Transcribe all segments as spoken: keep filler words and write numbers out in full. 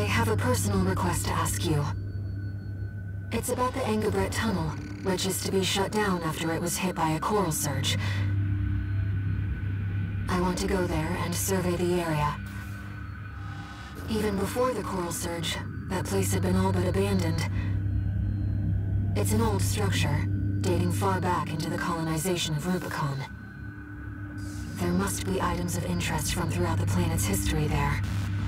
have a personal request to ask you. It's about the Engabret Tunnel, which is to be shut down after it was hit by a coral surge. I want to go there and survey the area. Even before the coral surge, that place had been all but abandoned. It's an old structure, dating far back into the colonization of Rubicon. There must be items of interest from throughout the planet's history there.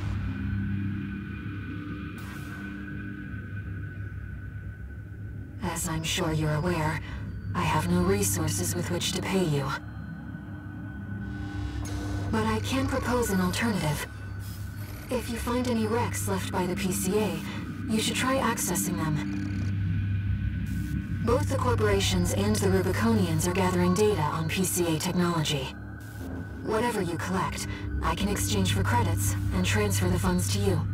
As I'm sure you're aware, I have no resources with which to pay you. But I can propose an alternative. If you find any wrecks left by the P C A, you should try accessing them. Both the corporations and the Rubiconians are gathering data on P C A technology. Whatever you collect, I can exchange for credits and transfer the funds to you.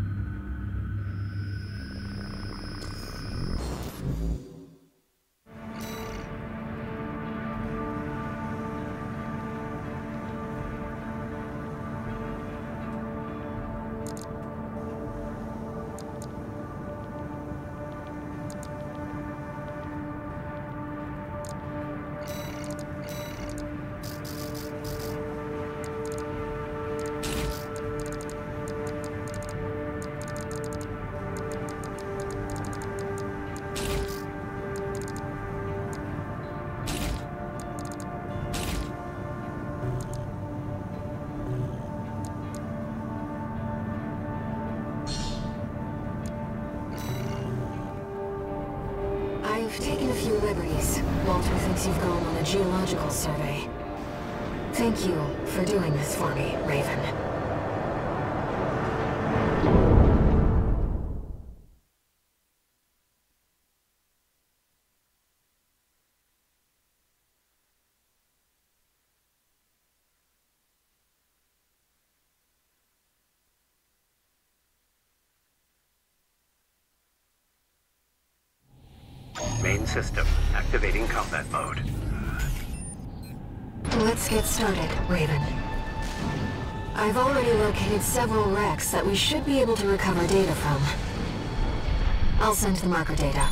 I've taken a few liberties. Walter thinks you've gone on a geological survey. Thank you for doing this for me, Raven. Main system, activating combat mode. Let's get started, Raven. I've already located several wrecks that we should be able to recover data from. I'll send the marker data.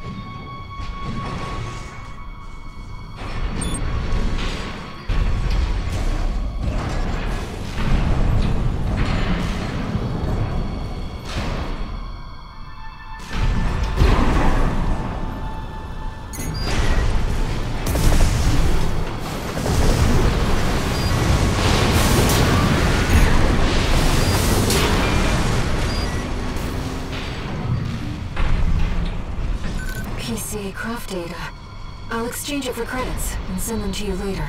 P C A craft data. I'll exchange it for credits and send them to you later.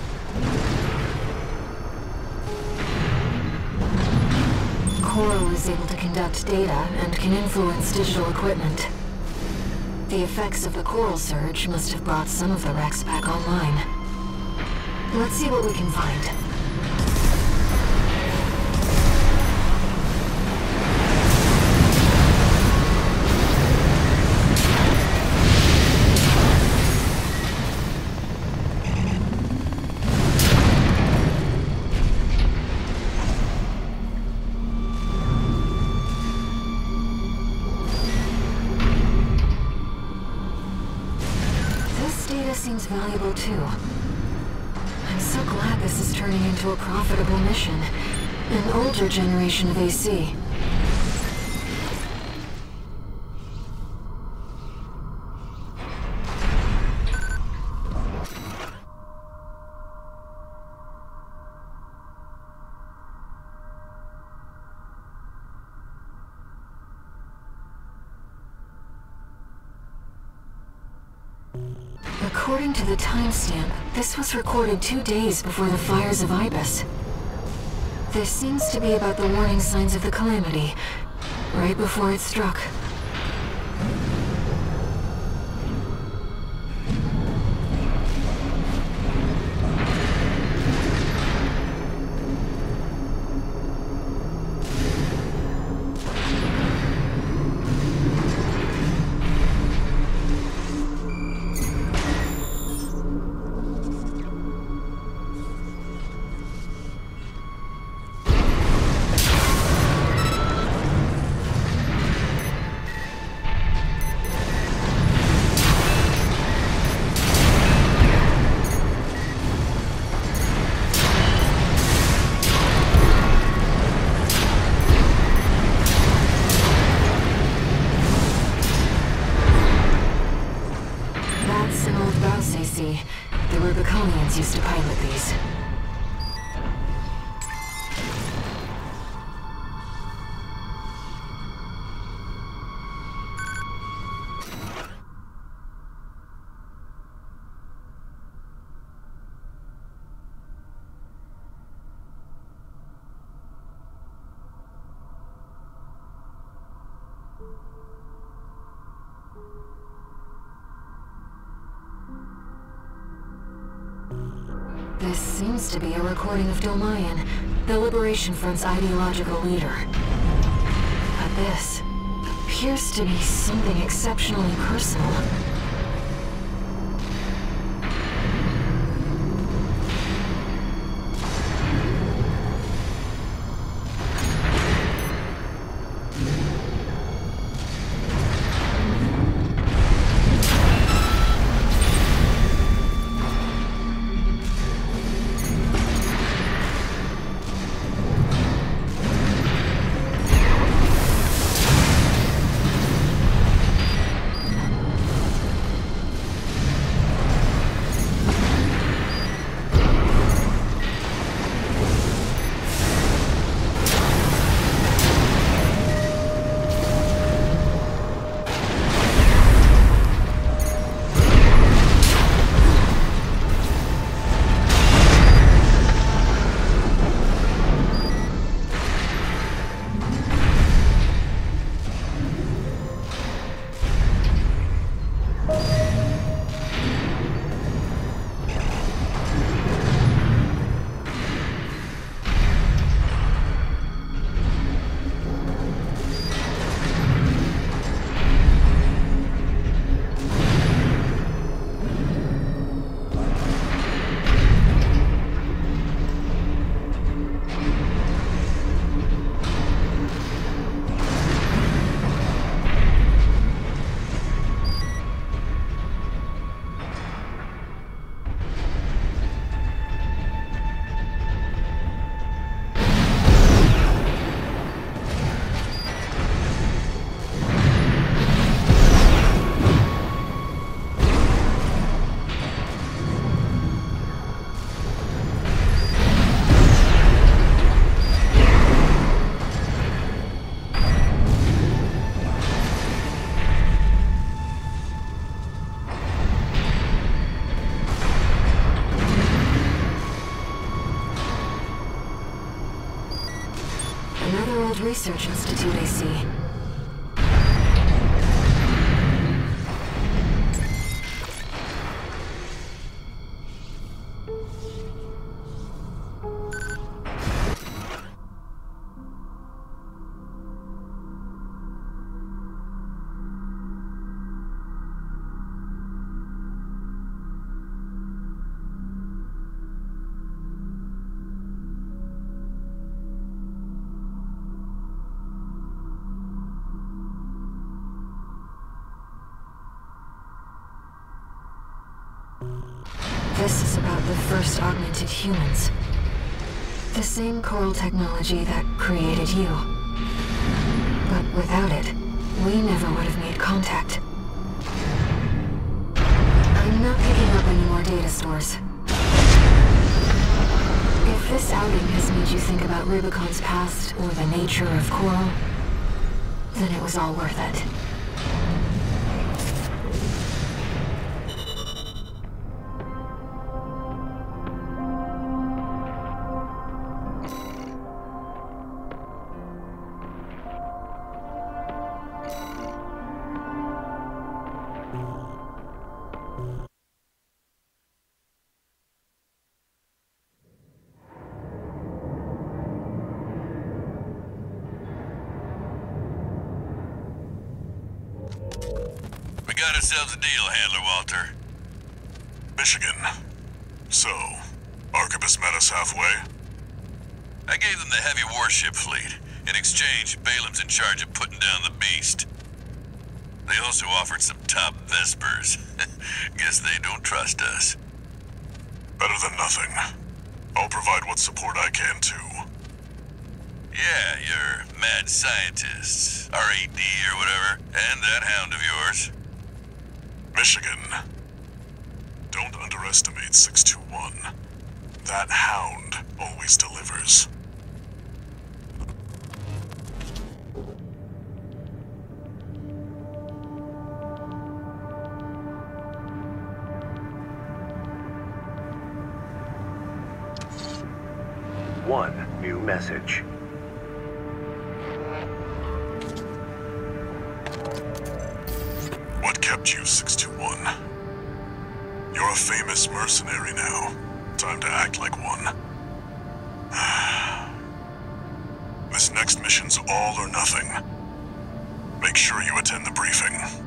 Coral is able to conduct data and can influence digital equipment. The effects of the coral surge must have brought some of the wrecks back online. Let's see what we can find. Seems valuable too. I'm so glad this is turning into a profitable mission. An older generation of A C. According to the timestamp, this was recorded two days before the fires of Ibis. This seems to be about the warning signs of the calamity, right before it struck. This seems to be a recording of Domayan, the Liberation Front's ideological leader. But this appears to be something exceptionally personal. Research Institute, I see. This is about the first augmented humans. The same coral technology that created you. But without it, we never would have made contact. I'm not picking up any more data stores. If this outing has made you think about Rubicon's past or the nature of coral, then it was all worth it. Got ourselves a deal, Handler Walter. Michigan. So, Arquebus met us halfway? I gave them the heavy warship fleet. In exchange, Balaam's in charge of putting down the beast. They also offered some top Vespers. Guess they don't trust us. Better than nothing. I'll provide what support I can, too. Yeah, your mad scientists, R A D or whatever, and that hound of yours. Michigan. Don't underestimate six two one. That hound always delivers. One new message. What kept you, six two one? You're a famous mercenary now. Time to act like one. This next mission's all or nothing. Make sure you attend the briefing.